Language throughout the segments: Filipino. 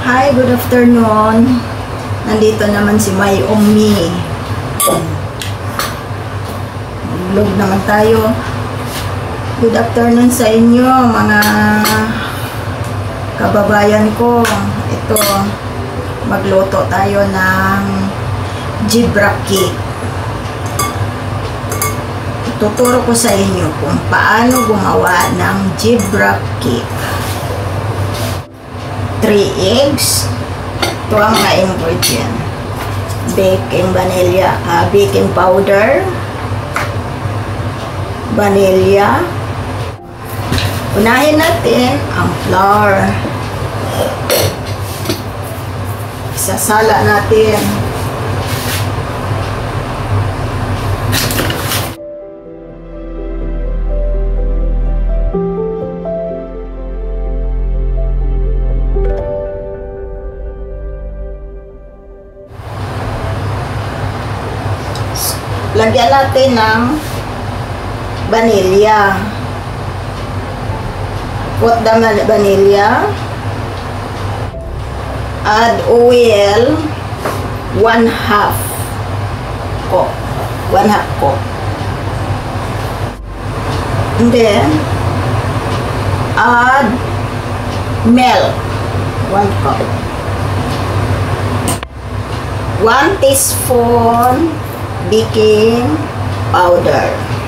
Hi, good afternoon. Nandito naman si May Ummi. Vlog naman tayo. Good afternoon sa inyo, mga kababayan ko. Ito, magluto tayo ng gibra cake. Tuturo ko sa inyo kung paano gumawa ng gibra cake. 3 eggs. Ito ang mga ingredient. Baking powder, vanilla. Unahin natin ang flour. Isasala natin. Lagyan natin ng vanilla. Put the vanilla. Add oil 1/2 cup. 1/2 cup. And then add milk 1 cup. 1 teaspoon baking powder.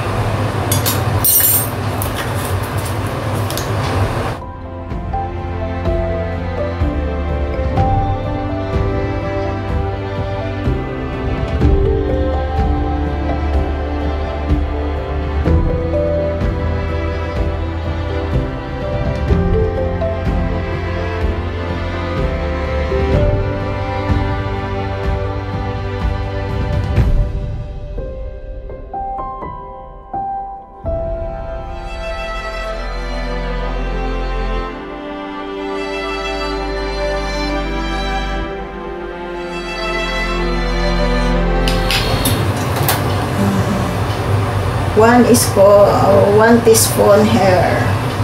One teaspoon hair.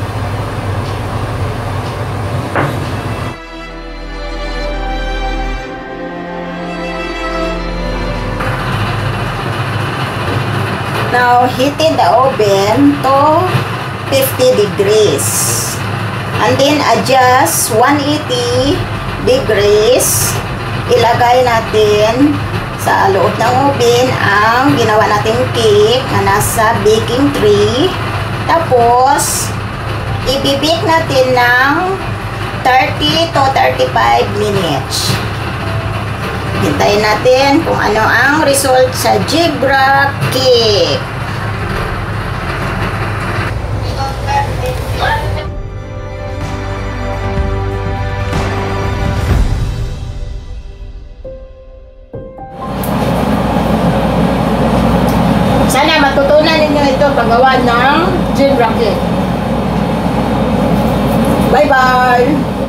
Now heating the oven to 50 degrees. And then adjust 180 degrees. Ilagay natin sa loob ng oven ang ginawa nating cake na nasa baking tray. Tapos, ibibake natin ng 30 to 35 minutes. Hintayin natin kung ano ang result sa gibra cake. Sana matutunan ninyo ito paggawa ng gibra cake. Bye-bye!